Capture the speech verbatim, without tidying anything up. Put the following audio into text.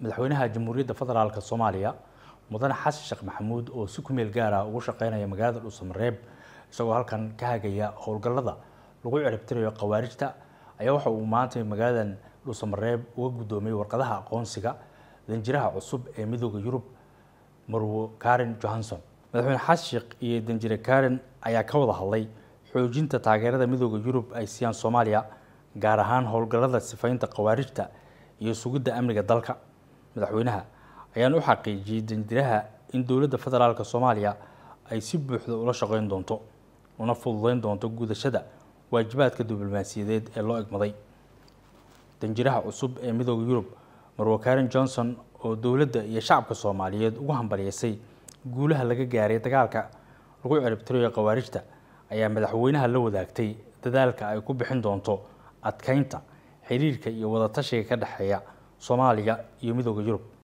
madaxweynaha Jamhuuriyadda Federaalka Soomaaliya Mudane Xasan Sheekh Maxamuud oo si ku meel gaar ah ugu shaqeynaya magaalada Dhuusamareeb isagoo halkan ka hagaya howlgallada lagu ciribtirayo khawaarijta ayaa waxa uu maanta magaaladan Dhuusamareeb uga gudoomiyay warqadaha aqoonsiga danjiraha cusub ee Midowga Yurub Marwo Karen Johansson. Madaxweyne Xasan Sheekh iyo danjire Karen ayaa ka wada hadlay xoojinta taageerada Midowga Yurub ay siiyaan Soomaaliya gaar ahaan howlgallada sifaynta khawaarijta iyo sugidda amniga dalka. Madaxweynaha ayaan u xaqiijiyay danjiraha in dowladda federaalka Soomaaliya ay si buuxda ula shaqeyn doonto una fududeyn doonto gudashada waajibaadka diblomaasiyadeed ee loo egmaday. Danjiraha cusub ee Midowga Yurub Marwo Karen Johansson oo dowladda iyo shacabka Soomaaliyeed ugu hambalyeysay guulaha laga gaaray dagaalka lagu ciribtirayo khawaarijta ayaa madaxweynaha la wadaagtay dadaalka ay ku bixin doonto adkeynta xiriirka iyo wada tashiga ka dhaxeeya Soomaaliya iyo Midowga Yurub.